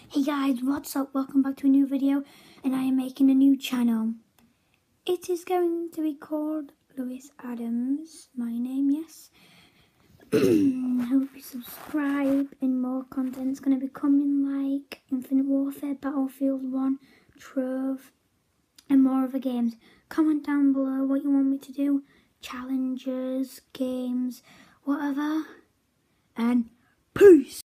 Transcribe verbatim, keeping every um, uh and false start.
Hey guys, what's up? Welcome back to a new video, and I am making a new channel. It is going to be called Lewis Adams, my name, yes. Hope you subscribe, and more content is going to be coming, like Infinite Warfare, Battlefield one, Trove, and more other games. Comment down below what you want me to do, challenges, games, whatever, and peace!